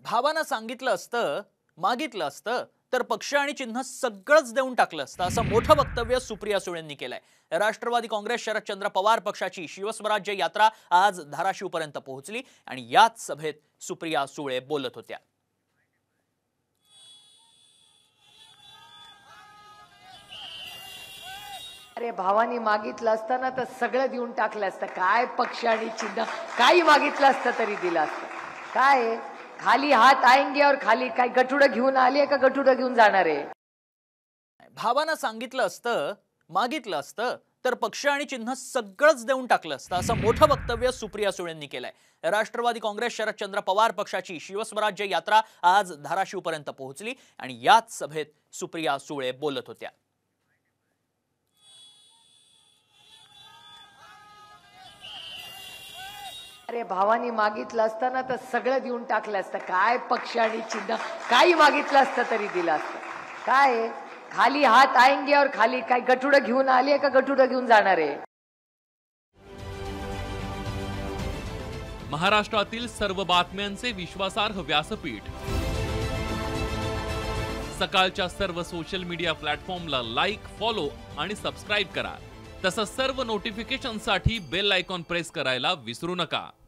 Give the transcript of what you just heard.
भावानं सांगितलं असतं, मागितलं असतं तर पक्ष आणि चिन्ह सगळंच देऊन टाकलं असतं, असं मोठं वक्तव्य सुप्रिया सुळेंनी केलंय। राष्ट्रवादी काँग्रेस शरदचंद्र पवार पक्षाची शिवस्वराज्य यात्रा आज धाराशिवपर्यंत पोहोचली आणि याच सभेत सुप्रिया सुळे बोलत होत्या। अरे भावानी मागितलं असतं ना तर सगळं देऊन टाकलं असतं। काय पक्ष आणि चिन्ह काही मागितलं असतं तरी दिलं असतं। काय खाली हात आएंगे और खाली काय गठुडं घेऊन आले का गठुडं घेऊन जाणार आहे? भावानं सांगितलं असतं, मागितलं असतं तर पक्ष आणि चिन्ह सगळंच देऊन टाकलं असतं, असं मोठं वक्तव्य सुप्रिया सुळेंनी केलंय। राष्ट्रवादी काँग्रेस शरदचंद्र पवार पक्षाची शिवस्वराज्य यात्रा आज धाराशिवपर्यंत पोहोचली आणि याच सभेत सुप्रिया सुळे बोलत होत्या। अरे भावानी मागितलं असतं ना तर सगळं देऊन टाकलं असतं। काय पक्ष आणि चिन्ह काही मागितलं असतं तरी दिलं असतं। काय खाली हात आएंगे और खाली काय गठुडं घेऊन आले का गठुडं घेऊन जाणार आहे? महाराष्ट्रातील सर्व बातम्यांचे विश्वासार्ह व्यासपीठ, सकाळच्या सर्व सोशल मीडिया प्लॅटफॉर्मला लाईक, फॉलो आणि सबस्क्राईब करा। तसंच सर्व नोटिफिकेशनसाठी बेल आयकॉन प्रेस करायला विसरू नका।